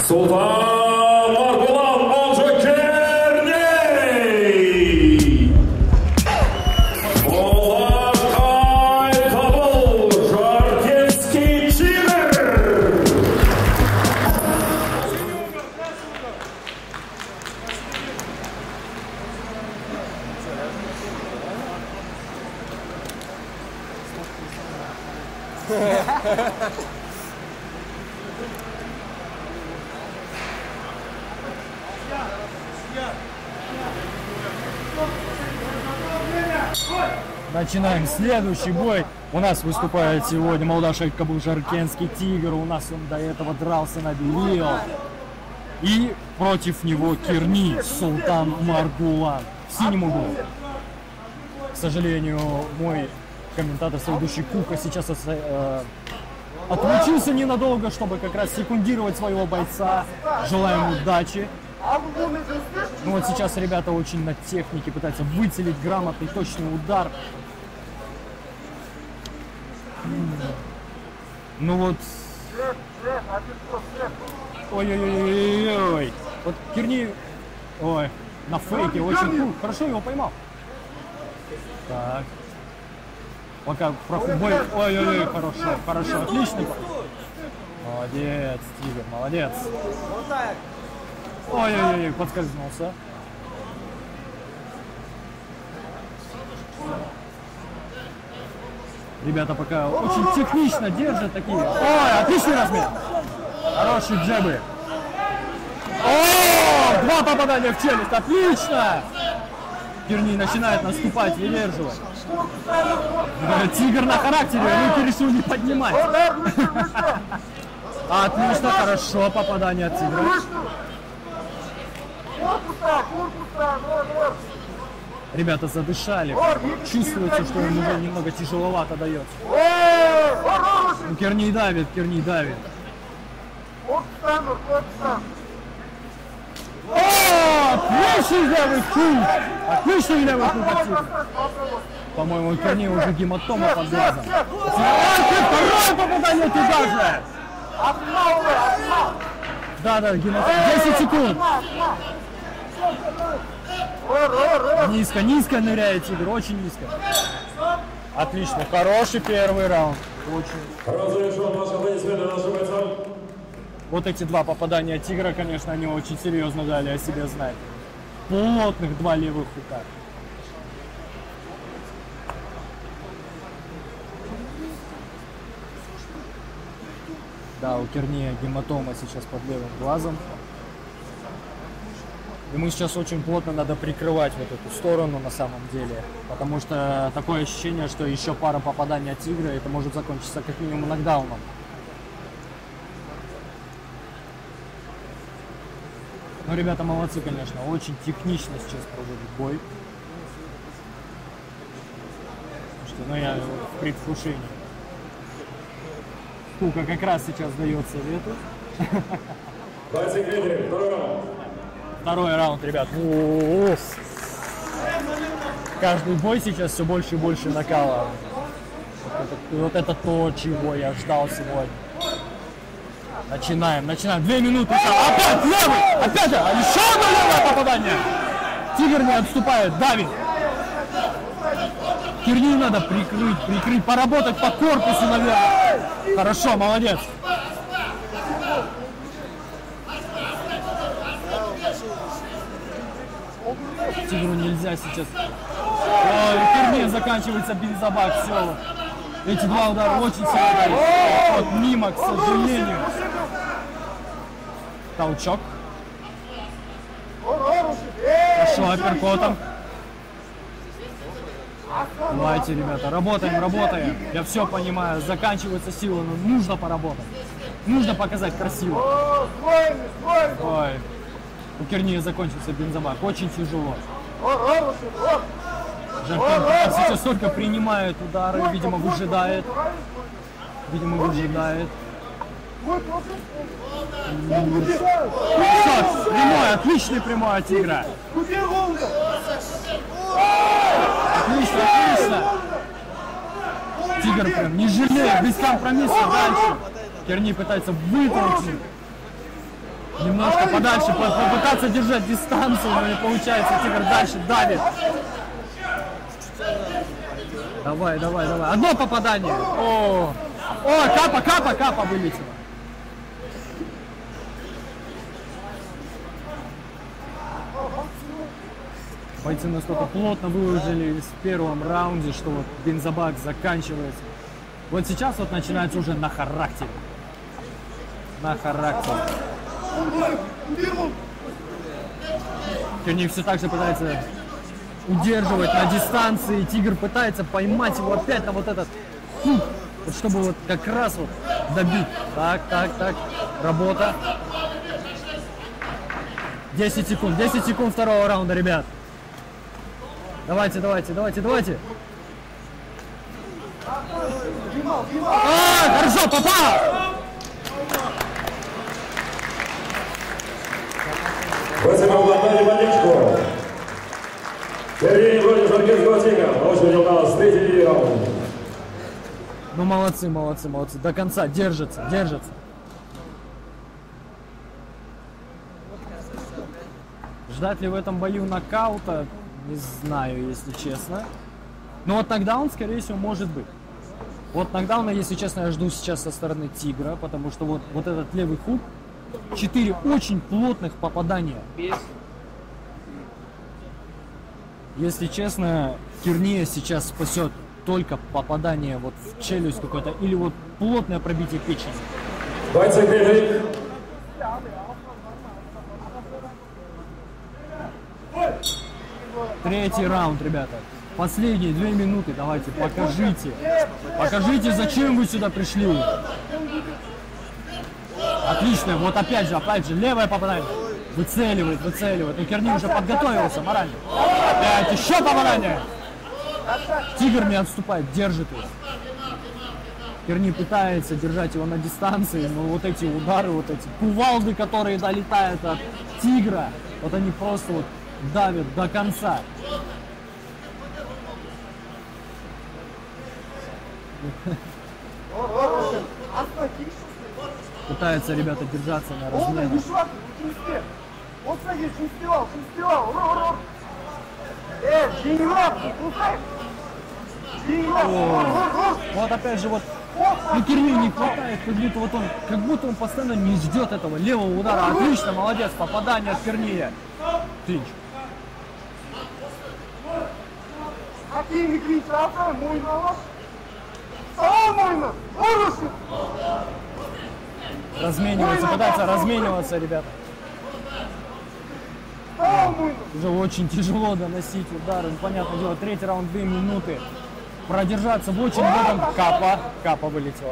Султан Маргулан, он же Керней! Полакай Кабул, Жаркентский тигр! Начинаем следующий бой. У нас выступает сегодня Молдашай Кабул, Жаркентский тигр. У нас он до этого дрался на Белил. И против него Керни, Султан Маргулан в синем углу. К сожалению, мой комментатор, соведущий Кука, сейчас отлучился ненадолго, чтобы как раз секундировать своего бойца. Желаем удачи. Ну вот сейчас ребята очень на технике пытаются выцелить грамотный, точный удар. Ну вот. Ой-ой-ой-ой-ой. Вот Керни, ой, на фейке очень хорошо его поймал. Так. Пока проходит бой. Ой-ой-ой, хорошо, хорошо, отлично. Молодец, тигр, молодец. Ой-ой-ой, подскользнулся. Ребята пока очень технично держат такие. Ой, отличный размер. Хорошие джебы. О, два попадания в челюсть, отлично. Керни начинает наступать, выдерживать. Тигр на характере, руки решил не поднимать. Отлично, хорошо попадание от тигра. Ребята задышали. Чувствуется, что им уже немного тяжеловато дается. Ну, Керни давит, Керни давит. О, отличный левый хук! Отличный левый хук от тигра. По-моему, у Керни уже гематома под глазом. Второе попадание туда же! Да, гематома. 10 секунд. Низко, низко ныряет тигр, очень низко. Отлично, хороший первый раунд. Очень. Вот эти два попадания тигра, конечно, они очень серьезно дали о себе знать. Плотных два левых хука. Да, у Керни гематома сейчас под левым глазом. Ему сейчас очень плотно надо прикрывать вот эту сторону на самом деле. Потому что такое ощущение, что еще пара попаданий от тигра, это может закончиться как минимум нокдауном. Ну, ребята молодцы, конечно. Очень технично сейчас проводит бой. Что, ну, я в предвкушении. Кука как раз сейчас дает советы. Второй раунд, ребят. Каждый бой сейчас все больше и больше накала. Вот это то, чего я ждал сегодня. Начинаем. 2 минуты. Опять левый! Опять! Еще одно левое попадание! Тигр не отступает, давит. Керни надо прикрыть, поработать по корпусу, наверное. Хорошо, молодец. Тигру нельзя сейчас. Ой, Керни заканчивается бензобак, все. Эти два удара очень сильно дали. Вот мимо, к сожалению. Толчок. Пошел апперкотом. Давайте, ребята, работаем. Я все понимаю, заканчивается сила, но нужно поработать. Нужно показать красиво. Ой, у Керни закончился бензобак, очень тяжело. Жаркент сейчас только принимает удары, видимо, выжидает. Прямой, отличный прямой от тигра. Отлично. Тигр прям не жалеет, без компромисса дальше. Керни пытается вытолкнуть. немножко подальше, попытаться держать дистанцию, но не получается. Тигр дальше давит. Давай, давай, давай. Одно попадание. О, капа вылетела. Бойцы настолько плотно выложили в первом раунде, что вот бензобак заканчивается. Вот сейчас вот начинается уже на характере. На характер. Керни все так же пытается удерживать на дистанции. Тигр пытается поймать его опять на вот этот хук, вот чтобы вот как раз вот добить. Так. Работа. 10 секунд второго раунда, ребят. Давайте. Хорошо, попал! Спасибо, Владимир Владимирович. Сергей против Жаркенского тигра. Очередь у нас третий раунд. Ну молодцы. До конца держатся. Ждать ли в этом бою нокаута, не знаю, если честно. Но вот нокдаун, скорее всего, может быть. Вот нокдауна, если честно, я жду сейчас со стороны Тигра, потому что вот этот левый хук, 4 очень плотных попадания. Если честно, Керни сейчас спасет только попадание вот в челюсть какой-то или вот плотное пробитие печени. Третий раунд, ребята. Последние 2 минуты. Давайте, покажите. Покажите, зачем вы сюда пришли. Отлично. Вот опять же, левое попадание. Выцеливает. Но Керни уже подготовился морально. Опять еще попадание. Тигр не отступает, держит его. Керни пытается держать его на дистанции, но вот эти удары, вот эти кувалды, которые долетают от Тигра, вот они просто вот давят до конца. Пытаются ребята держаться на размене. Вот опять же вот Керни не хватает, как будто он постоянно не ждет этого левого удара. Отлично, молодец, попадание от Керния. Клинч. Разменивается, пытается размениваться, ребята. Уже очень тяжело доносить удары. Понятное дело, третий раунд, 2 минуты. Продержаться в очень этом. Капа вылетела.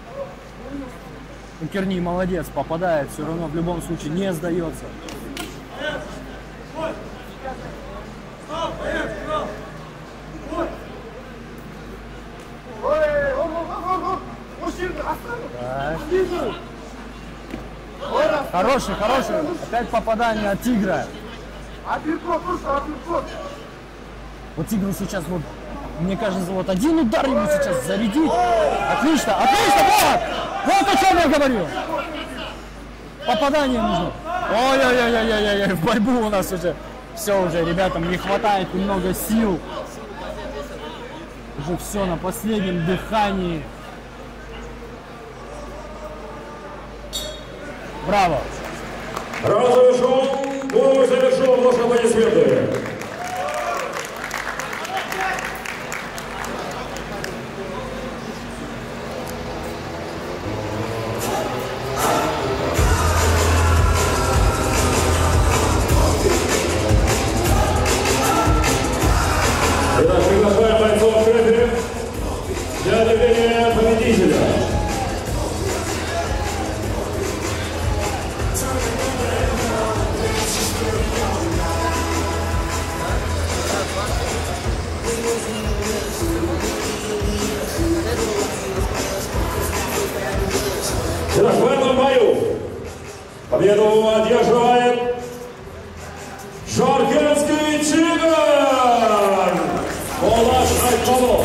Керни молодец, попадает, все равно в любом случае не сдается. Хороший. Опять попадание от Тигра. Вот Тигру сейчас вот, мне кажется, вот один удар ему сейчас зарядить. Отлично, вот о чем я говорю. Попадание нужно. Ой, в борьбу у нас уже. Все уже, ребятам не хватает немного сил. Уже все на последнем дыхании. Браво! Раунд завершен. Бой завершен. Ваши аплодисменты. Итак, приглашаем бойцов к рефери для объявления победителя. Итак, в этом бою победу одерживает Жаркенский тигр! Полаш Айкалов!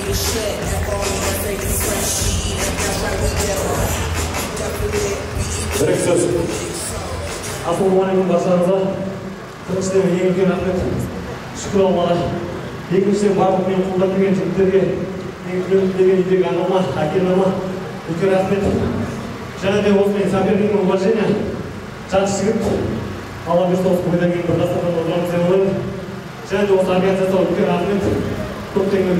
Shit, Direkt söz. Assalomualaikum barchangizga. Birinchidan eng ulkan rahmat. Shukronalar. Ikkinchidan barcha meni qo'llab turgan jigitlarga, eng ulkan idek anomal, akilama ulkan rahmat. Janada o'zbek saberning уважения. Чашчик. Allah bir to'g'ri qo'yilgan bir narsani o'rganib qo'ydim. Janada o'z organizatsiya ulkan rahmat. Ko'pdan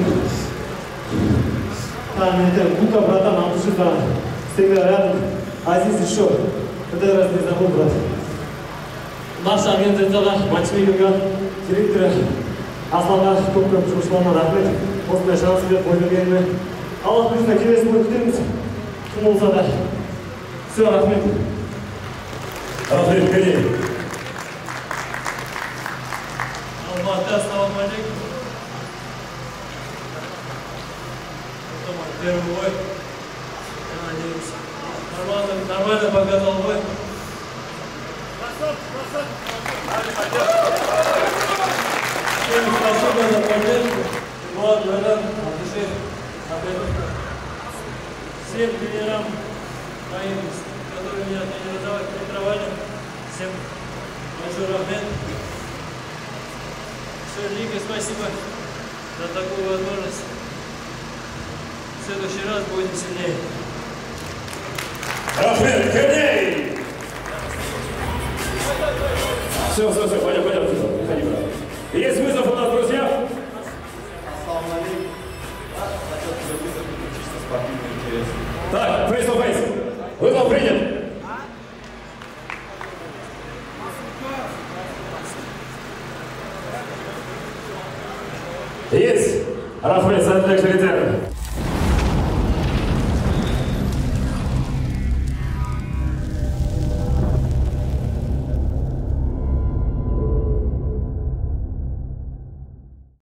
Бука, братан, Амшита, всегда рядом. Азиз еще. Это раз не забыл, брат. Наша организация, матчмейкинга, директора, Аслана, Топка, Чушмана, Рахмет, осындай шанс беріп қойдыргеніне. Аллах біздің келесі бой күтеміз. Кім болса да. Все, рахмет. Рахмет, Кәне. Алматы, ассалаумалейкум. Первый бой. Я надеюсь. Нормально показал бой. Всем спасибо за поддержку. Вот, братан, от души. Всем тренерам моим, которые меня тренировали. Всем большой рахмет. Все, Лига, спасибо за такую возможность. В следующий раз будем сильнее. Рахмет, Кәне! Все, пойдем. Выходи, брат. Есть вызов у нас, друзья? Ассаламу алейкум. Хотел тебе вызов, чисто спортивный интерес. Так, face to face. Вызов принят. Есть. Рахмет, Садбек Шаритер.